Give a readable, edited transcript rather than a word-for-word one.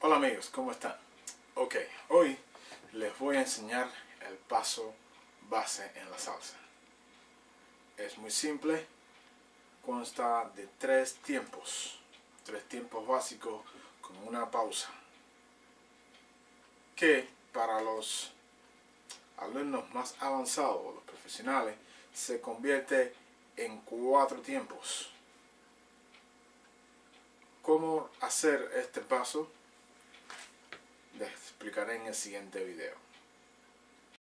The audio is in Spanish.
Hola amigos, ¿cómo están? Ok, hoy les voy a enseñar el paso base en la salsa. Es muy simple, consta de tres tiempos básicos con una pausa, que para los alumnos más avanzados o los profesionales se convierte en 4 tiempos. ¿Cómo hacer este paso? Les explicaré en el siguiente video.